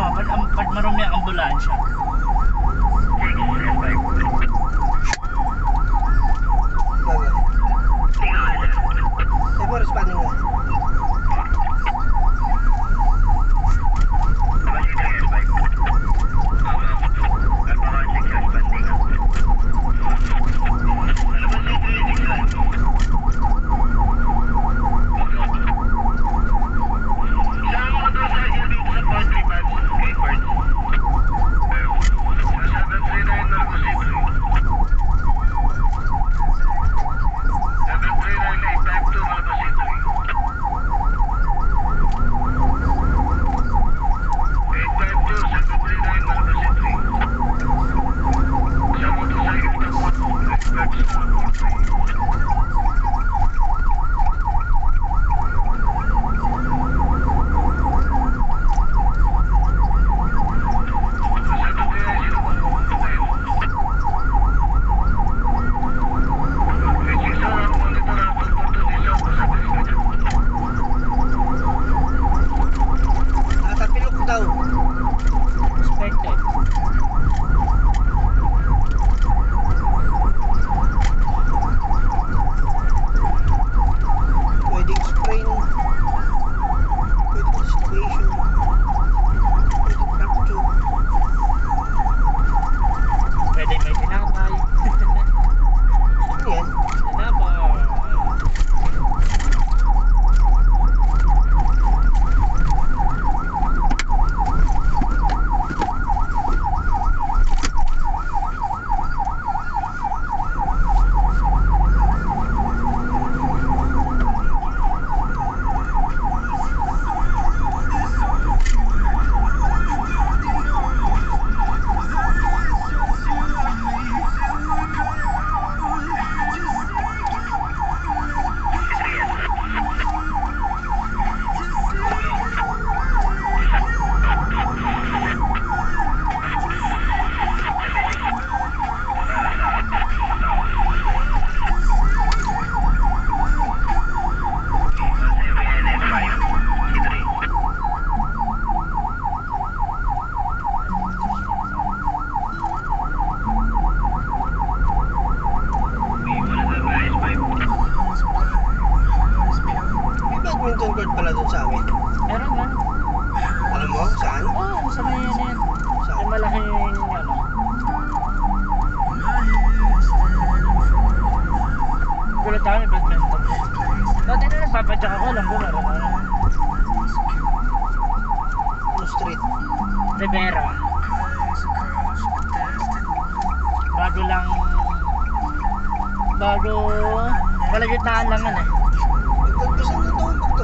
pag marami ang ambulansya. Responding na. Badminton court pala doon sa amin. Meron nga. Alam mo saan? Oo, sa may yan yan. Saan? May malaking ano. Gulat ako may badminton. Dati na nagpapadyak ako, alam ko meron ano. Yung street. Rivera. Bago kalagitnaan lang yan eh. Nagpagpasang na taon to.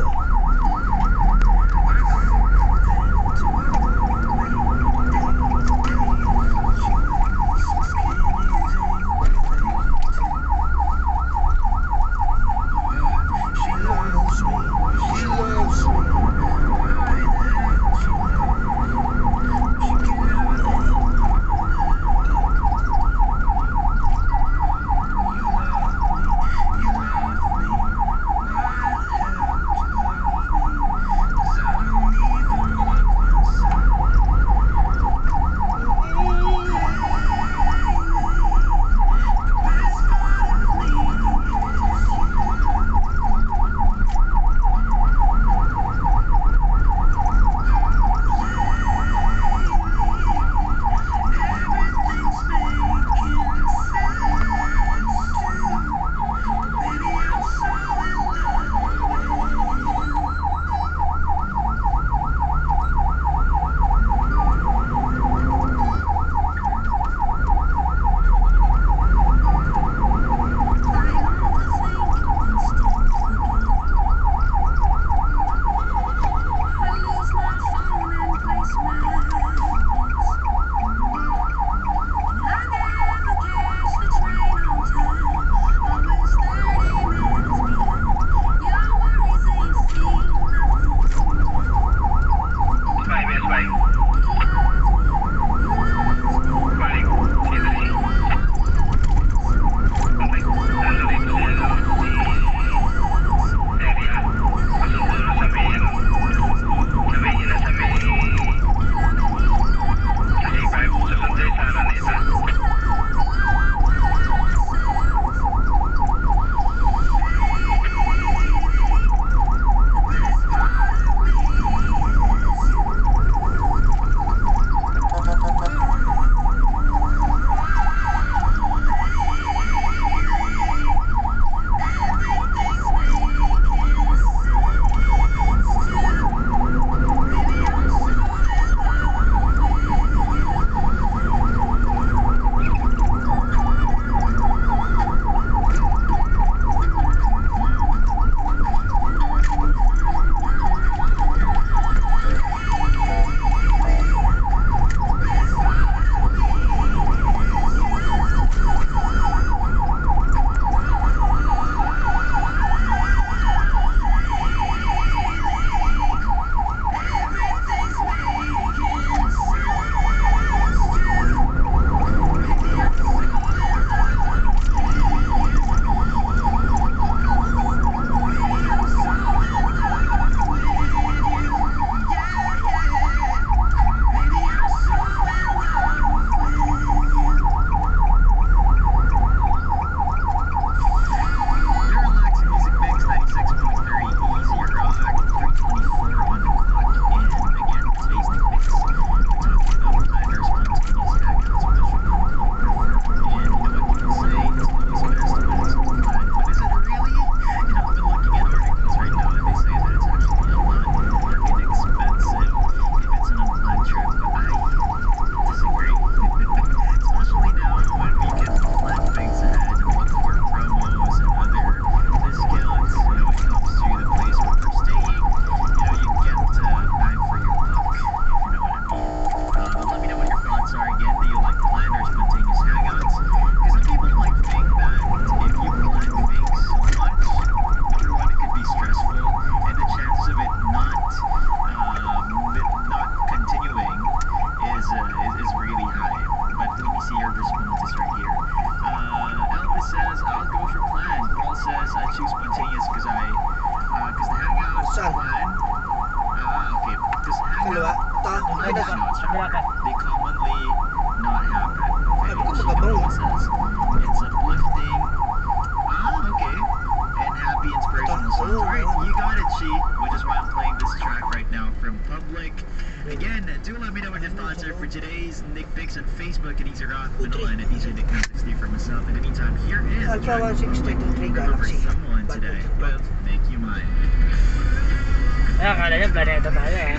kabila pa. they commonly not happen. Sabi ko, She magabang. also says it's uplifting. Ah, okay. And happy inspirational songs. Alright, you got it, She. Which is why I'm playing this track right now from Public. Again, do let me know what your thoughts are for today's Nick Picks on Facebook at Easy Rock Manila and at DJ Nick 960 for myself. In the meantime, here is a Alpha track from 160 Public. to 3 Remember Galaxy. someone today, but make you mine. Ay, akala niya, planeta tayo eh.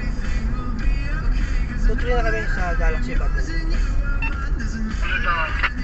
2-3 na kami sa Galaxy Battle. Ano to?